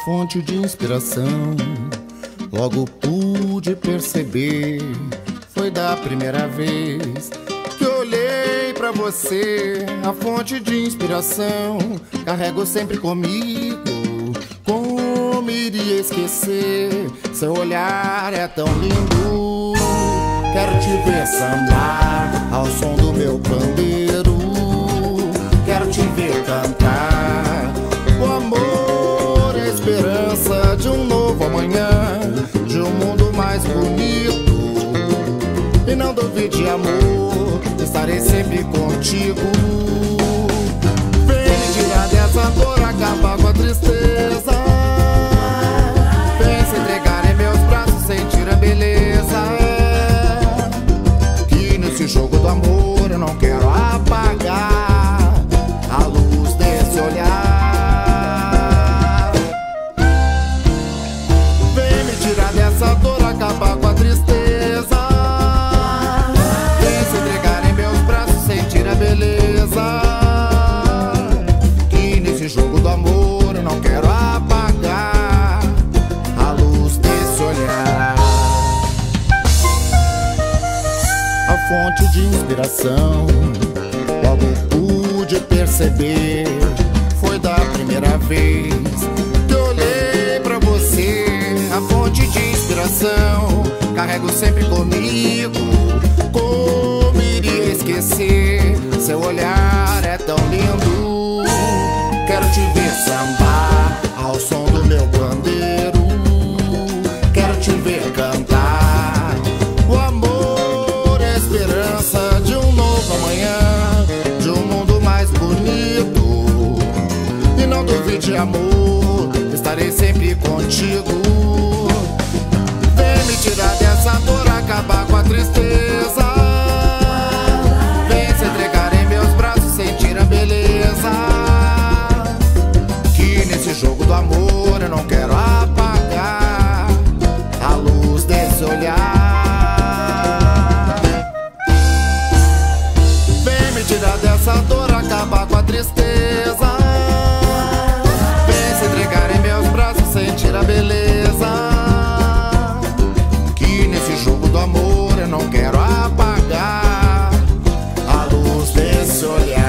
fonte de inspiração, logo pude perceber. Foi da primeira vez que olhei pra você. A fonte de inspiração carrego sempre comigo. Como iria esquecer? Seu olhar é tão lindo. Quero te ver sambar ao som do meu pandeiro. Quero te ver cantar o amor, a esperança de um novo amanhã, de um mundo mais bonito. E não duvide, amor, estarei sempre contigo. Vem me tirar dessa dor, acabar com a tristeza. Vem se entregar em meus braços, sentir a beleza. Que nesse jogo do amor eu não quero apagar a luz desse olhar. Vem me tirar dessa dor, acabar com a tristeza. Vem se entregar em meus braços, sentir a beleza. Que nesse jogo do amor eu não quero apagar a luz desse olhar. A fonte de inspiração, logo pude perceber. Foi da primeira vez que olhei pra você. A fonte de inspiração carrego sempre comigo. Como iria esquecer? Seu olhar é tão lindo. Quero te ver sambar ao som do meu pandeiro. Quero te ver cantar o amor, a esperança de um novo amanhã, de um mundo mais bonito. E não duvide, amor, estarei sempre contigo. Vem me tirar dessa dor, acabar com a tristeza. Vem se entregar em meus braços, sentir a beleza. Que nesse jogo do amor eu não quero apagar a luz desse olhar. Vem me tirar dessa dor, acabar com a tristeza. Vem se entregar em meus braços, sentir a beleza. Que nesse jogo do amor eu não quero apagar a luz desse olhar.